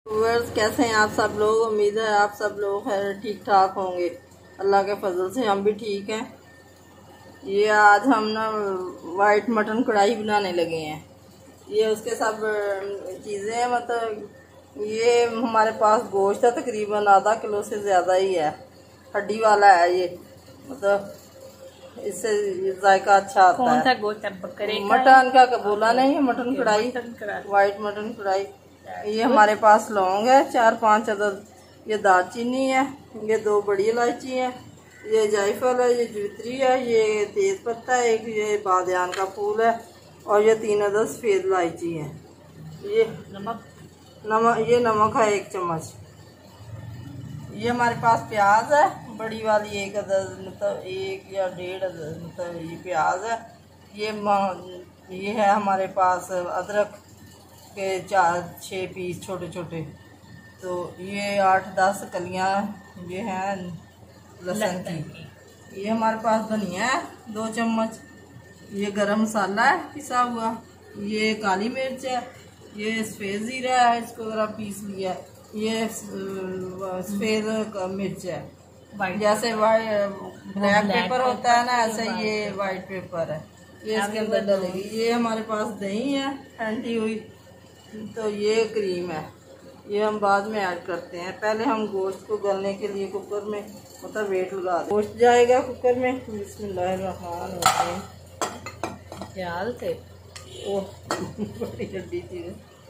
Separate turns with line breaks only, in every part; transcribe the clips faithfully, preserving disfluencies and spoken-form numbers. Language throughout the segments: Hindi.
व्यूअर्स, कैसे हैं आप सब लोग। उम्मीद है आप सब लोग ठीक ठाक होंगे। अल्लाह के फजल से हम भी ठीक हैं। ये आज हम ना वाइट मटन कढ़ाई बनाने लगे हैं। ये उसके सब चीज़ें हैं, मतलब ये हमारे पास गोश्त है तकरीबन आधा किलो से ज़्यादा ही है। हड्डी वाला है ये, मतलब इससे जायका अच्छा आता है।
कौन सा गोश्त है? बकरे का?
मटन का बोला नहीं है, मटन कढ़ाई, वाइट मटन कढ़ाई। ये हमारे पास लौंग है चार पांच अदद, ये दालचीनी है, ये दो बड़ी इलायची है, ये जायफल है, ये जवित्री है, ये तेज पत्ता है, एक ये बादयान का फूल है और ये तीन अदद सफ़ेद इलायची है। ये
नमक
नमक ये नमक है एक चम्मच। ये हमारे पास प्याज है बड़ी वाली एक अदद, मतलब एक या डेढ़ अदद, मतलब ये प्याज है। ये ये है हमारे पास अदरक के चार छः पीस छोटे छोटे। तो ये आठ दस कलियां ये हैं लहसुन की। ये हमारे पास धनिया है दो चम्मच। ये गरम मसाला है पिसा हुआ। ये काली मिर्च है, ये सफ़ेद ज़ीरा है, इसको ज़रा पीस लिया। ये सफ़ेद मिर्च है, जैसे वाइट ब्लैक पेपर होता है ना, ऐसे ये वाइट पेपर है, ये इसके अंदर डलेगी। ये हमारे पास दही है ठंडी हुई। तो ये क्रीम है, ये हम बाद में ऐड करते हैं। पहले हम गोश्त को गलने के लिए कुकर में मतलब वेट लगा दें। गोश्त जाएगा कुकर में। बिस्मिल्लाहिर्रहमानिर्रहीम।
डालते
ओह बड़ी हड्डी चीज़।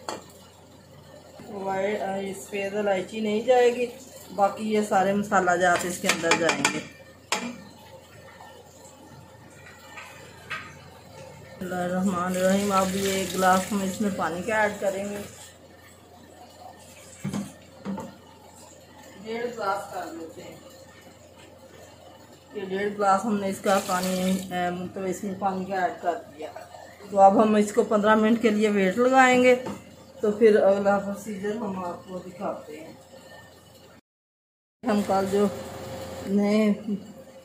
वाइट सफ़ेद इलायची नहीं जाएगी, बाकी ये सारे मसाला जाते इसके अंदर जाएंगे। रहमान। अब ये एक गिलास हम इसमें पानी का ऐड करेंगे, डेढ़ गिलास कर लेते हैं। ये डेढ़ गिलास हमने इसका पानी मतलब इसमें पानी का ऐड कर दिया। तो अब हम इसको पंद्रह मिनट के लिए वेट लगाएंगे, तो फिर अगला प्रोसीजर हम आपको दिखाते हैं। हम कल जो नए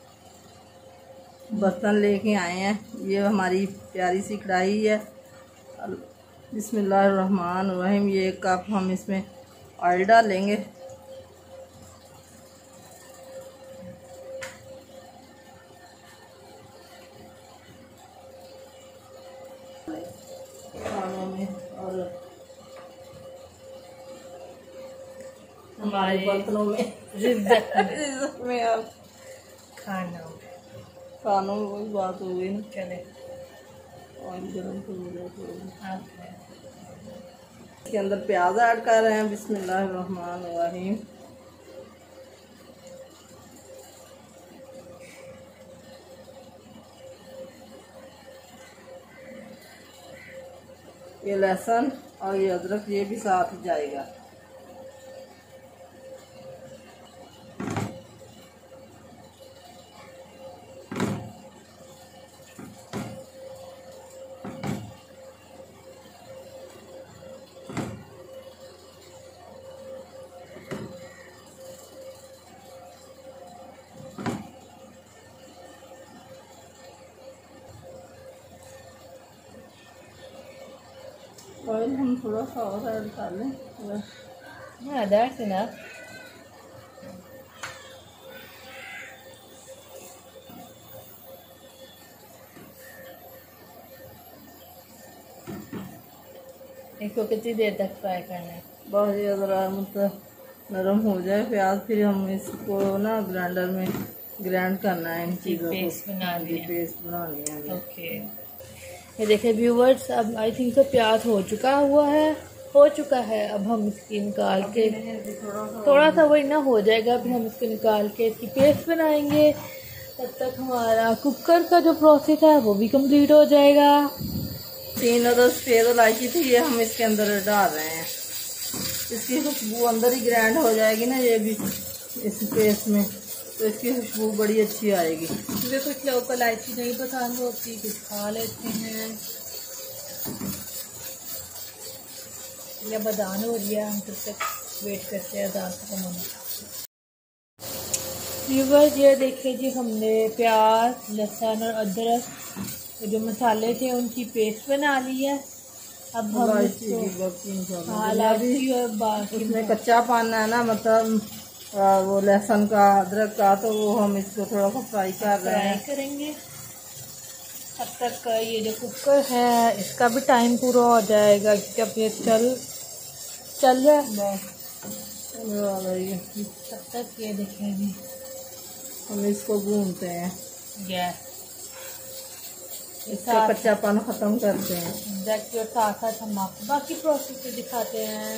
बर्तन लेके आए हैं, ये हमारी प्यारी सी कढ़ाई है। बिस्मिल्लाहिर्रहमानिर्रहीम। ये एक कप हम इसमें ऑयल डालेंगे। खानों में और हमारे बर्तनों में रिज़्क़ में अब
खाना
खानों में वही बात हो गई ना।
चले
ऑयल गरम तो हो जाए।
okay.
इसके अंदर प्याज ऐड कर रहे हैं। बिस्मिल्लाहिर्रहमानिर्रहीम। ये लहसुन और ये अदरक ये भी साथ ही जाएगा। ऑयल हम थोड़ा सा और ऐड कर लें।
Yeah, that's enough. इसको कितनी देर तक फ्राई करना है?
बहुत ज़्यादा मतलब नरम हो जाए प्याज, फिर हम इसको ना ग्राइंडर में ग्राइंड करना है। इन चीज़ों को
पेस्ट बनानी है।
पेस्ट बनानी है।
ओके, ये देखें व्यूवर्स, अब आई थिंक तो प्याज हो चुका हुआ है हो चुका है अब हम इसकी निकाल के थोड़ा सा वही ना हो जाएगा, फिर हम इसको निकाल के इसकी पेस्ट बनाएंगे। तब तक हमारा कुकर का जो प्रोसेस है वो भी कंप्लीट हो जाएगा।
तीन अदद सफ़ेद इलायची थी, ये हम इसके अंदर डाल रहे हैं। इसकी खुशबू अंदर ही ग्राइंड हो जाएगी ना, ये भी इस पेस्ट में, तो इसकी खुशबू बड़ी अच्छी आएगी।
मुझे कुछ लोगों को इलायची नहीं पसंद होती, कुछ खा लेते हैं। या बदान हो रही है, हम तब तक वेट करते हैं अजान को मना। व्यूअर्स, ये देखिए जी, हमने प्याज लहसुन और अदरक जो मसाले थे उनकी पेस्ट बना ली है। अब हम
इलायची
इसको
की बाकी मसाला
हाँ
धनिया भी
इलायची और बाकी
उसमें कच्चा पाना है ना, मतलब आ, वो लहसुन का अदरक का, तो वो हम इसको थोड़ा सा फ्राई कर रहे
फ्राई
हैं।
करेंगे। अब तक का ये जो कुकर है इसका भी टाइम पूरा हो जाएगा क्योंकि अब ये चल चल जाए। तब तक ये देखेंगे
हम इसको भूनते हैं,
गैस
इसका कच्चापन ख़त्म करते हैं।
एग्जैक्टली, और साथ साथ हम आपको बाकी प्रोसेस भी दिखाते हैं।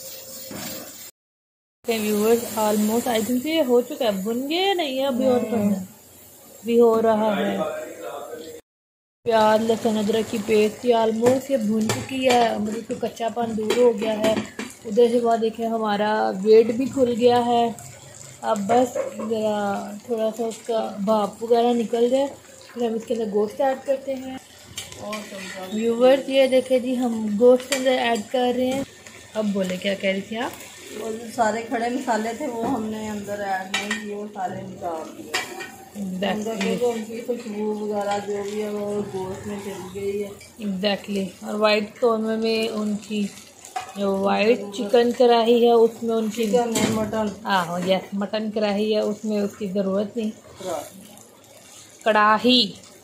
व्यूअर्स ऑलमोस्ट आई थिंक ये हो चुका है, भुन गया या नहीं है अभी और करना भी हो रहा है। प्याज लहसुन अदरक की पेस्ट ये ऑलमोस्ट ये भुन चुकी है, मतलब तो कच्चापन दूर हो गया है। उधर से बाद देखें हमारा वेट भी खुल गया है। अब बस ज़रा थोड़ा सा उसका भाप वगैरह निकल जाए फिर हम इसके अंदर गोश्त ऐड करते हैं। व्यूवर्स ये देखें जी हम गोश्त के अंदर ऐड कर रहे हैं। अब बोले क्या कह रही थी आप?
वो जो सारे खड़े मसाले थे वो हमने अंदर ऐड नहीं किए, वो सारे निकाल दिए अंदर, क्योंकि उनकी खुशबू वगैरह जो भी है वो गोश्त में चली गई है।
एग्जैक्टली, और वाइट कौरमे में उनकी जो वाइट चिकन कढ़ाई है उसमें उनकी
चिकन मटन
हाँ यस मटन कढ़ाई है उसमें उसकी ज़रूरत नहीं। कढ़ाई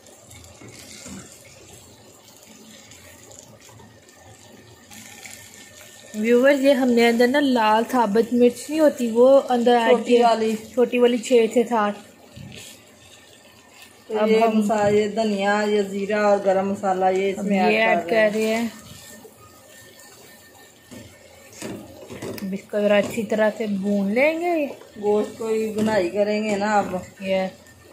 व्यूअर्स ये हमने अंदर ना लाल साबुत मिर्च नहीं होती वो अंदर ऐड की
वाली
छोटी वाली छः से सात।
तो
अब
ये
हम
मसाला ये धनिया ये जीरा और गरम मसाला ये इसमें
ये ऐड
कर
कर रहे हैं। इसको ज़रा अच्छी तरह से भून लेंगे।
गोश्त को ही बुनाई करेंगे ना अब।
ये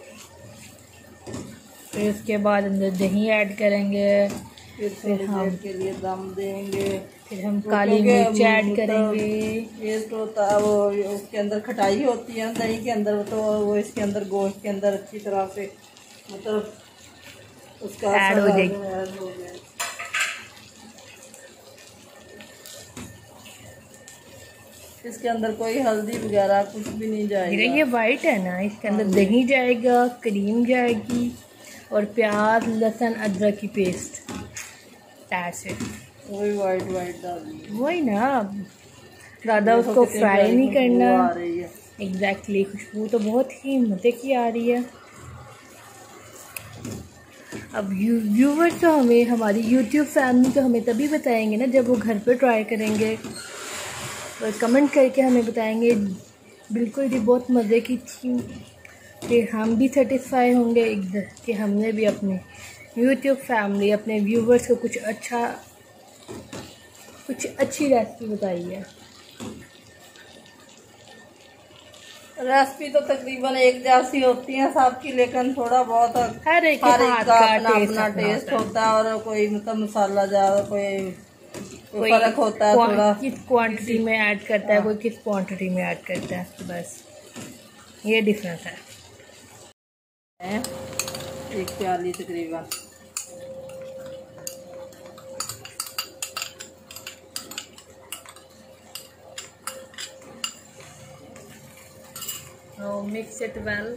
फिर उसके बाद अंदर दही ऐड करेंगे,
फिर थोड़ी देर के लिए दम देंगे,
फिर हम काली मिर्च ऐड करेंगे।
ये तो वो उसके अंदर खटाई होती है दही के अंदर, तो वो इसके अंदर गोश्त के अंदर अच्छी तरह से मतलब उसका
ऐड हो जाएगी।
इसके अंदर कोई हल्दी वगैरह कुछ भी नहीं जाएगा।
ये वाइट है ना, इसके अंदर दही जाएगा, क्रीम जाएगी और प्याज लहसुन अदरक की पेस्ट।
वही वाइट वाइट डाली,
वही ना, ज़्यादा उसको फ्राई नहीं करना। एग्जैक्टली, खुशबू तो बहुत ही मज़े की आ रही है। अब व्यूवर्स तो हमें हमारी यूट्यूब फैमिली तो हमें तभी बताएंगे ना जब वो घर पे ट्राई करेंगे, तो कमेंट करके हमें बताएंगे बिल्कुल जी बहुत मज़े की थी, फिर हम भी सेटिस्फाई होंगे कि हमने भी अपने यूट्यूब फैमिली अपने व्यूवर्स को कुछ अच्छा कुछ अच्छी रेसिपी बताई है।
रेसिपी तो तकरीबन एक जैसी होती है सबकी, लेकिन थोड़ा बहुत
हर एक
का
का
अपना अपना टेस्ट होता है, और कोई मतलब मसाला ज़्यादा कोई कोई फर्क होता है, थोड़ा
किस क्वांटिटी में ऐड करता है, कोई किस क्वांटिटी में ऐड करता है, बस ये डिफरेंस है।
एक प्याली तकरीबन
तो मिक्स इट वेल,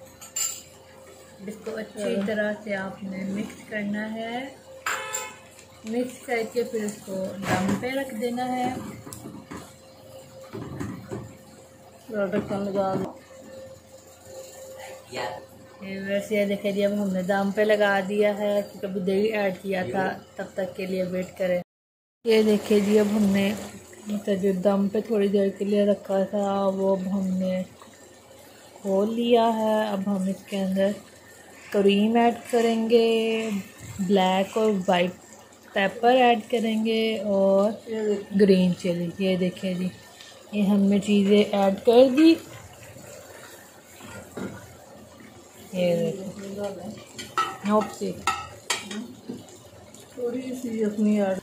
इसको अच्छी तरह से आपने मिक्स करना है। मिक्स करके फिर इसको दम पे रख देना है।
ढक्कन लगा दो।
वैसे ये देखिए जी अब हमने दम पे लगा दिया है, क्योंकि अभी दही ऐड किया था, तब तक के लिए वेट करें। ये देखिए जी अब हमने मतलब जो दम पे थोड़ी देर के लिए रखा था वो अब हमने खोल लिया है। अब हम इसके अंदर क्रीम ऐड करेंगे, ब्लैक और वाइट पेपर ऐड करेंगे और ग्रीन चिली। ये देखिए जी ये हमने चीज़ें ऐड कर दी। ये देखो नोप से
थोड़ी सी अपनी ऐड,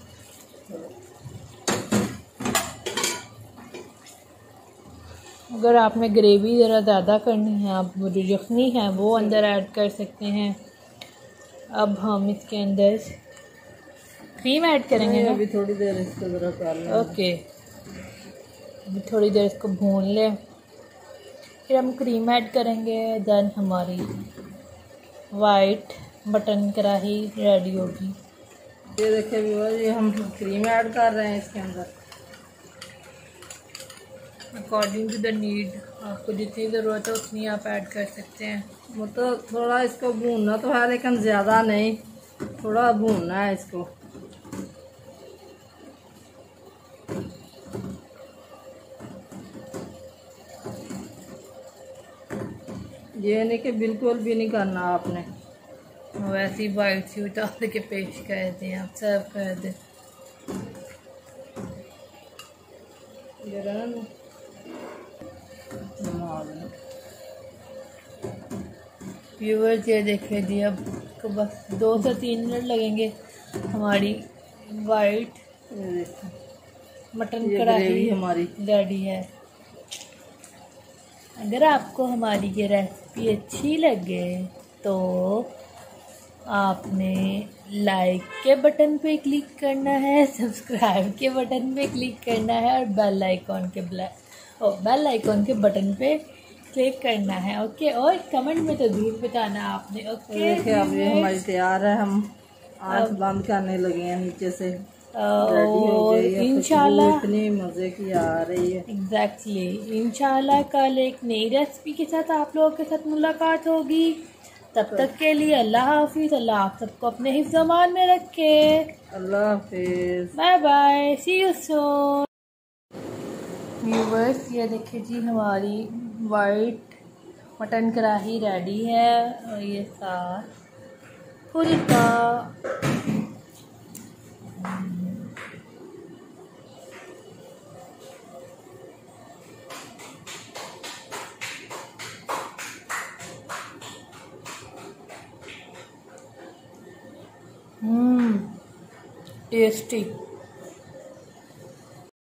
अगर आपने ग्रेवी ज़रा ज़्यादा करनी है, आप वो जो यखनी है वो अंदर ऐड कर सकते हैं। अब हम इसके अंदर क्रीम ऐड करेंगे ना,
अभी थोड़ी देर इसको ज़रा कर लें।
ओके, अभी थोड़ी देर इसको भून लें, फिर हम क्रीम ऐड करेंगे। देन हमारी वाइट मटन कढ़ाई रेडी होगी।
ये देखिए व्यूअर, ये हम क्रीम ऐड कर रहे हैं इसके अंदर
अकॉर्डिंग टू द नीड। आपको जितनी ज़रूरत है उतनी आप ऐड कर सकते हैं।
मतलब थोड़ा इसको भूनना तो है लेकिन ज़्यादा नहीं, थोड़ा भूनना है इसको। ये नहीं कि बिल्कुल भी नहीं करना आपने,
वैसे ही वाइट सी उतार के पेश कर दें, आप सर्व कर दें।
ये रहा ना
व्यूअर्स, ये देखिए जी, अब तो बस दो से तीन मिनट लगेंगे हमारी वाइट मटन कढ़ाई
हमारी
रेडी है। अगर आपको हमारी ये रेसिपी अच्छी लगे तो आपने लाइक के बटन पे क्लिक करना है, सब्सक्राइब के बटन पे क्लिक करना है और बेल आइकॉन के ब्लैक ओ बेल आइकॉन के बटन पे क्लिक करना है। ओके, और कमेंट में तो ज़रूर बताना आपने। ओके,
देखिए अब ये हमारी तैयार है, हम आँच बंद करने लगे हैं नीचे से।
इंशाल्लाह
इतनी मज़े की आ रही है।
एग्जैक्टली, इंशाल्लाह कल एक नई रेसिपी के साथ आप लोगों के साथ मुलाकात होगी। तब तक के लिए अल्लाह हाफिज़। अल्लाह आप सबको अपने हिफ्ज़-ए-मान में रखे।
अल्लाह हाफिज़,
bye bye, see you soon. Viewers, ये देखिए जी, हमारी वाइट मटन कढ़ाई रेडी है और ये साथ फुल्का। Hmm tasty.